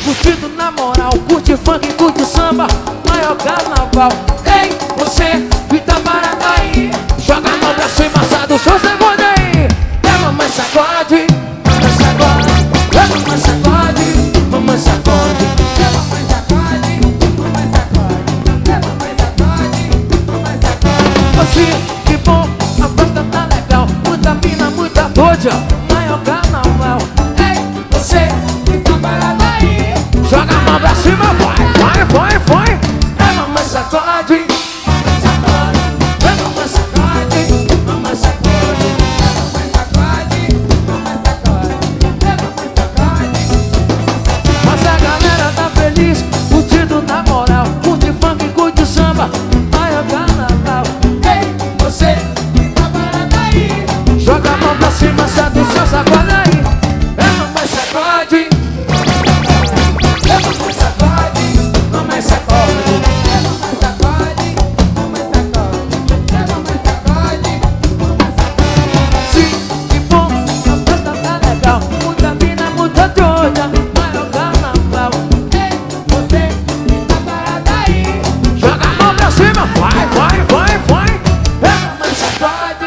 Speaker 1: curtido na moral, curte funk, curte samba, maior carnaval. Ei, você do Itabaranaí, joga a mão pra cima, assado o seu segundo aí. É mamãe sacode, mamãe sacode, é mamãe sacode, mamãe sacode.
Speaker 2: É mamãe sacode, mamãe sacode. É mamãe sacode, mamãe sacode.
Speaker 1: Assim, que bom, a festa tá legal, muita mina, muita doida, maior carnaval. Ei, você
Speaker 2: Fica parada aí.
Speaker 1: joga a mão pra cima, vai, vai, vai, vai. É mamãe sacode, mamãe sacode, é mamãe sacode, mamãe sacode.
Speaker 2: É mamãe sacode, mamãe sacode. É mamãe sacode.
Speaker 1: Mas a galera tá feliz, curtindo na moral, curte funk, curte samba, maior carnaval.
Speaker 2: Ei, você fica parada aí.
Speaker 1: Joga a mão pra cima, sabe o seu sacode aí. É mamãe sacode,
Speaker 2: É mamãe sacode, mamãe sacode. É mamãe sacode, mamãe sacode. É mamãe sacode, mamãe sacode.
Speaker 1: sim, que bom, a festa tá legal, muita mina, muita doida, maior carnaval.
Speaker 2: Ei, você fica parada aí.
Speaker 1: Joga a mão pra cima, vai, vai, vai, vai. É mamãe sacode,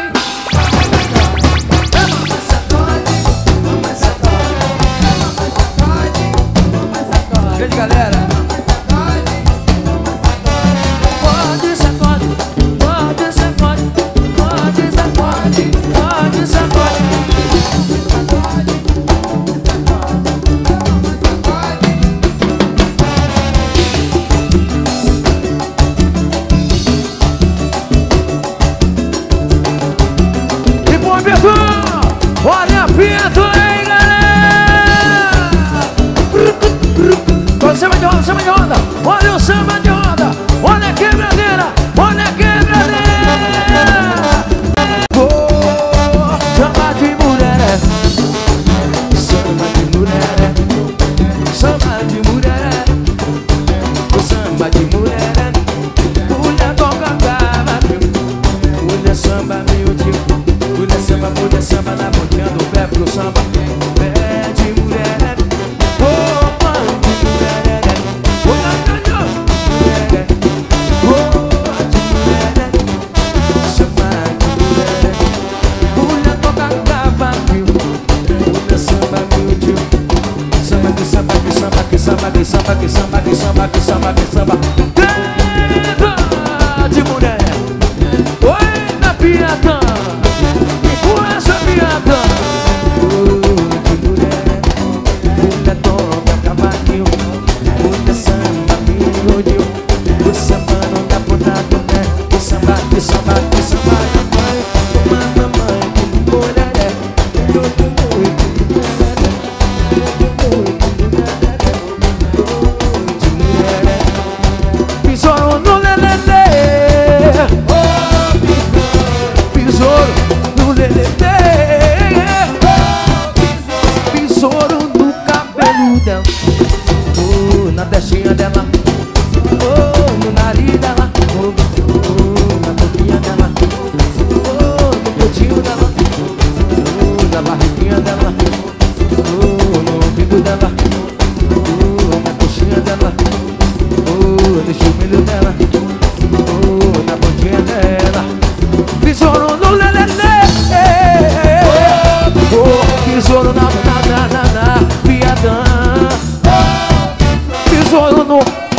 Speaker 1: é mamãe sacode, mamãe sacode.
Speaker 2: É mamãe sacode, mamãe sacode.
Speaker 3: Grande galera.
Speaker 2: Mamãe sacode, mamãe sacode.
Speaker 1: Pode sacode, pode sacode, pode sacode, pode sacode. E bom, Betão, olha a Pinto, hein, galera? Olha o samba de onda, samba de onda, olha o samba de onda, olha a quebradeira, olha a quebradeira. Oh, samba de mulher, samba de mulher, samba de mulher, samba de mulher, mulher toca cava, mulher samba meu tipo, mulher samba, mulher samba na boquinha do pé pro samba, pé de mulher, oh, mãe de mulher, oh, mulher, oh, de mulher, samba de mulher, mulher toca cava, mulher samba meu tipo, samba que samba que samba que samba que samba que samba que samba que samba que samba, Pé de mulher. Oi, na piada, e com essa piada, oh, de mulher, mulher toca cavaquinho, mulher samba me rodeou, o samba não dá por nada, né? O samba, que samba, que samba, mamãe, mamãe, que mulher é, eu tô muito, de mulher é, pisou no lelele. Besouro no lelê, besouro no cabelo dela, oh, na testinha dela, oh, no nariz dela, oh, oh, na boquinha dela, oh, no peitinho dela, oh, na barriguinha dela, oh, no ouvido dela, oh, na coxinha dela, oh, no chumelho dela, oh, na boquinha dela. Besouro no lelele, oh, besouro na na na na na piadã, besouro no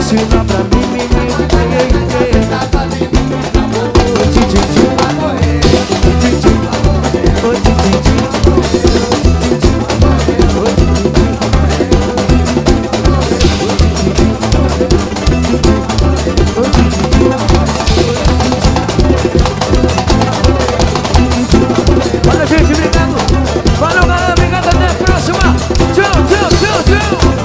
Speaker 1: sinal pra mim, mim, mim, mim.
Speaker 2: Tá fazendo amor.
Speaker 1: Oi, tchim, tchim, tchim.
Speaker 2: Vai morrer.
Speaker 1: Tchim, tchim. Oi, tchim, tchim, tchim. Olha, gente, obrigado. Valeu, galera, obrigado, até a próxima. Tchau, tchau, tchau, tchau.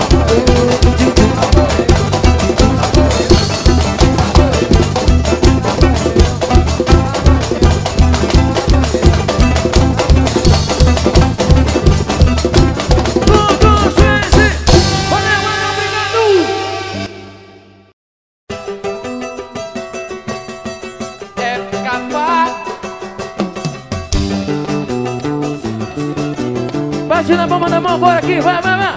Speaker 1: Bate na palma da mão, bora aqui, vai, vai, vai.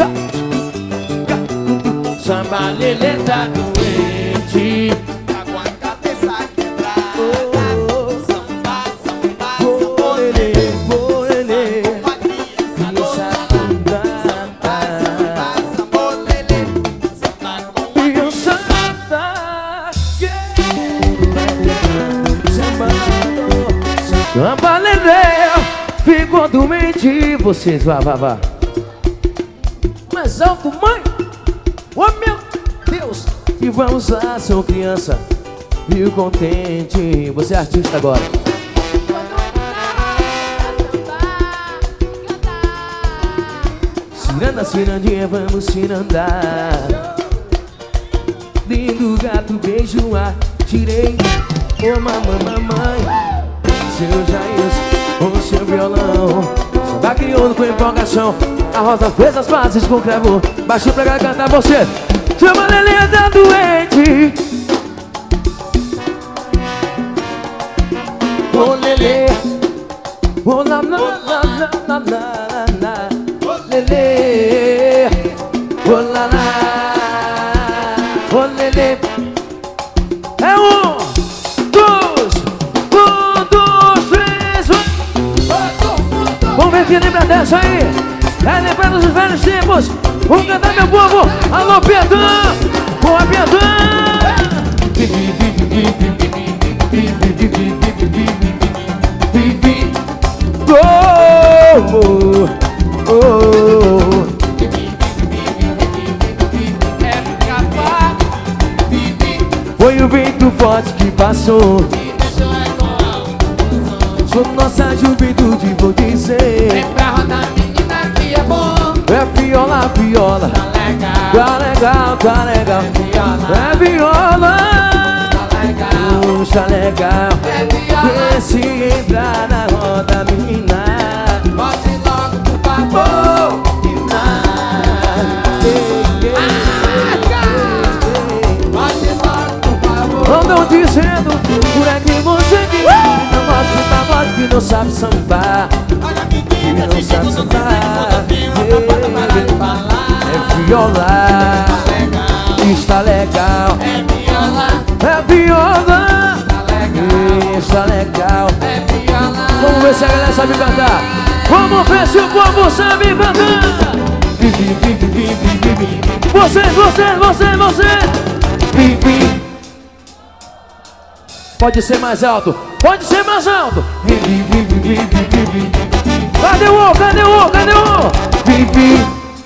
Speaker 1: Samba Lelê tá doente.
Speaker 2: Tá com a cabeça quebrada. Samba, samba, samba,
Speaker 1: Lelê, ô Lelê.
Speaker 2: Samba, samba, samba, lelê. Samba com a
Speaker 1: E o samba, Samba Lelê ficou doente. Vocês, vá, vá, vá. Mais alto, mãe. Oh, meu Deus. E vamos lá, sou criança. Viu contente. Você é artista agora. Ciranda, cirandinha, vamos cirandar. Lindo gato, beijo, tirei. Ô, mamãe, mamãe. Seu Jair, o seu violão. Samba crioulo com empolgação. A rosa fez as pazes com cravo. Baixo pra cantar você. Samba Lelê tá doente. Ô Lelê. Ô lá, lá, lá, lá, lá, lá, lá. Ô Lelê. Ô lá, lá. Ô Lelê. É um, dois, um, dois, três, um. Vamos ver quem lembra dessa aí. É lembrando dos velhos tempos. Vamos cantar, meu povo. Alô, Pedro. Boa, Pedro. Oh, oh, oh.
Speaker 2: é capaz.
Speaker 1: Foi o vento forte que passou.
Speaker 2: E deixou ecoar.
Speaker 1: Sou nossa juventude, vou dizer.
Speaker 2: Vem pra rodar, menina, que é bom.
Speaker 1: É viola, viola.
Speaker 2: Tá legal.
Speaker 1: Tá legal, tá legal. É viola.
Speaker 2: Tá legal.
Speaker 1: Puxa, legal.
Speaker 2: É viola.
Speaker 1: Vê se entrar na roda, menina.
Speaker 2: Bote logo, por favor. Bote logo, por favor.
Speaker 1: Andam dizendo por aqui você que não gosta de pagode, que não sabe sambar.
Speaker 2: Olha,
Speaker 1: Que
Speaker 2: menina,
Speaker 1: não sabe
Speaker 2: não
Speaker 1: sambar.
Speaker 2: pode parar de falar.
Speaker 1: É viola. Está legal.
Speaker 2: É viola.
Speaker 1: É viola.
Speaker 2: Tá legal.
Speaker 1: Está legal.
Speaker 2: É viola.
Speaker 1: Vamos ver se a galera sabe cantar. Vamos ver se o povo sabe cantar. Vivi, vivi, vivi, vivi. Vocês, vocês, vocês, vocês. Vivi. Pode ser mais alto. Pode ser mais alto. Vivi, vivi, vivi, vivi. Cadê o O? Cadê o O? Cadê o O? Vivi.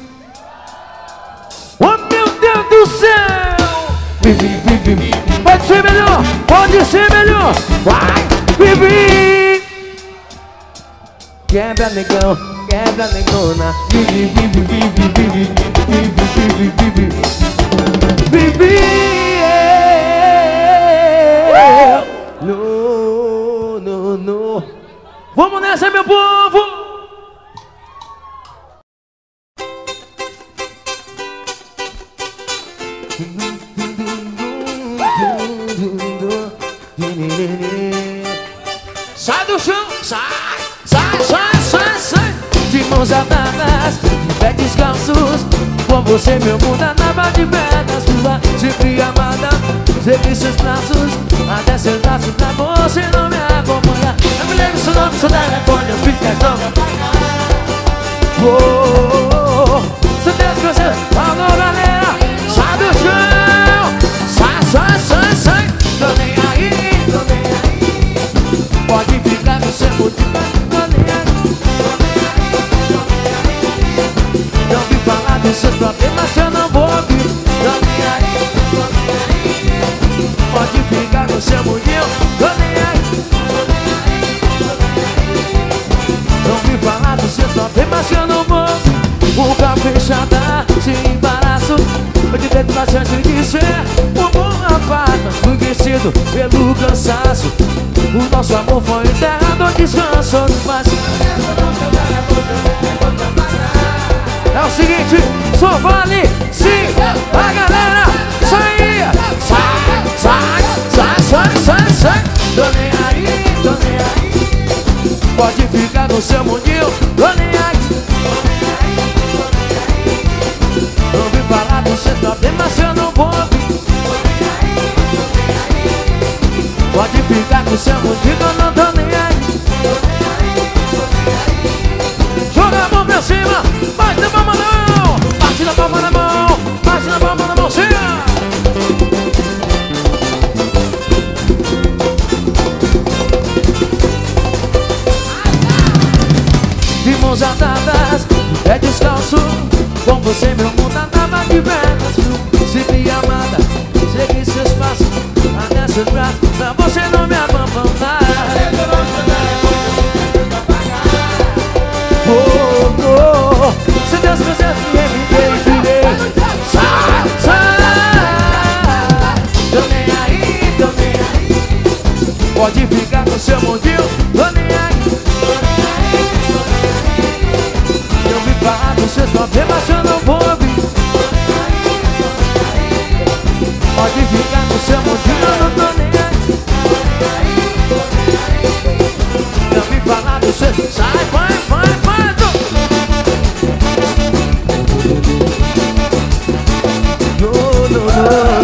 Speaker 1: Oh, meu Deus do céu. Vivi, vivi, vivi. Pode ser melhor. Pode ser melhor. Vai. Vivi. Quebra negão, quebra negona. Vivi, vivi, vivi, vivi, vivi, vivi, vivi, vivi. No, no, no. Vamos nessa, meu povo. Sai do chão, sai, sai, sai, sai, sai. De mãos atadas, de pés descalços. Com você meu mundo andava de pernas. Sua sempre amada, sempre seus braços. Até seus braços pra você não me acompanha. Eu me lembro seu nome, seu telefone, eu fiz questão. Oh, oh, oh, oh. Seu Deus, você, alô galera, sai do chão. dos seus problemas eu não vou ouvir. Tô nem aí, tô nem aí. Pode ficar no seu mundinho. Tô nem aí, tô nem aí, tô nem aí. Não me falar dos seus problemas eu não vou. Boca fechada, sem embaraço. Eu te tento bastante de ser um bom rapaz, mas fui vencido pelo cansaço. O nosso amor foi enterrado, descanso de paz. É o seguinte, só vale sim, a galera saia. Sai, sai, sai, sai, sai, sai. Tô nem aí, tô nem aí. Pode ficar no seu mundinho. Tô nem aí, tô nem aí, tô nem aí. Não vim falar dos seus problemas eu não vou ouvir. Tô nem aí, tô nem aí. Pode ficar com o seu mundinho, eu não tô nem aí. Tô nem aí, tô nem aí. Joga a mão pra cima, bate na palma na mão. Bate na palma na mão, bate na palma na mão, sim. De mãos atadas, é descalço. Com você meu mundo andava de pernas. Sempre amada, segui seus passos. Até seus braços, pra você não me abandonar. Oh, oh, se Deus quisesse me reviver, virei. Sai, sai. Tô nem aí, tô nem aí. Pode ficar com seu mundinho. Tô nem aí, tô nem aí, tô nem aí. Eu vim falar dos seus problemas, eu não vou ouvir. Tô nem aí, tô nem aí. Pode ficar com seu mundinho, eu não tô nem aí. Tô nem aí, tô nem aí. Eu vim falar dos seus. Sai, vai, vai, vai. No, no, no, no,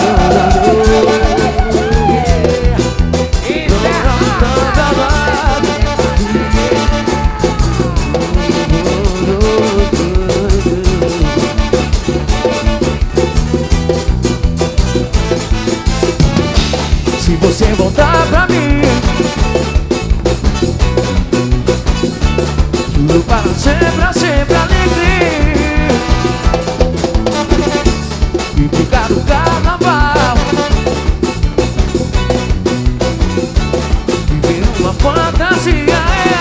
Speaker 1: se você voltar pra mim, juro para sempre, sempre alegria. E ficar no carnaval, viver uma fantasia.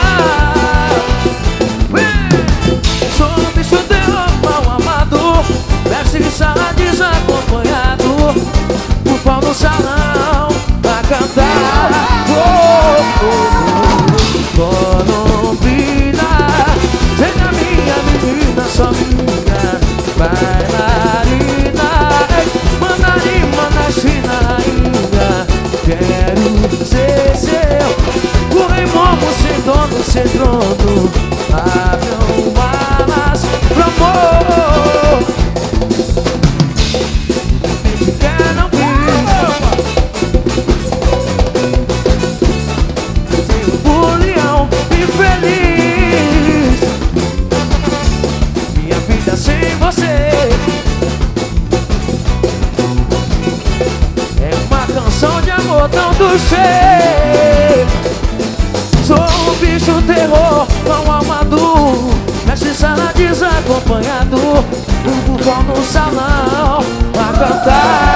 Speaker 1: Sou um bicho terror mal amado, mestre de sala desacompanhado, por pau no salão a cantar. Oh, oh, oh, Colombina, seja minha menina, só minha bailarina. Mandari, mandachina ainda. Quero ser seu, o rei momo, ser dono, ser trono. Abram balas pro amor. Se quer, não quis. Tenho folião infeliz. Minha vida sem você é uma canção de amor tão doce. Sou um bicho terror, não amado, mestre sala desacompanhado, um bufão no salão a cantar.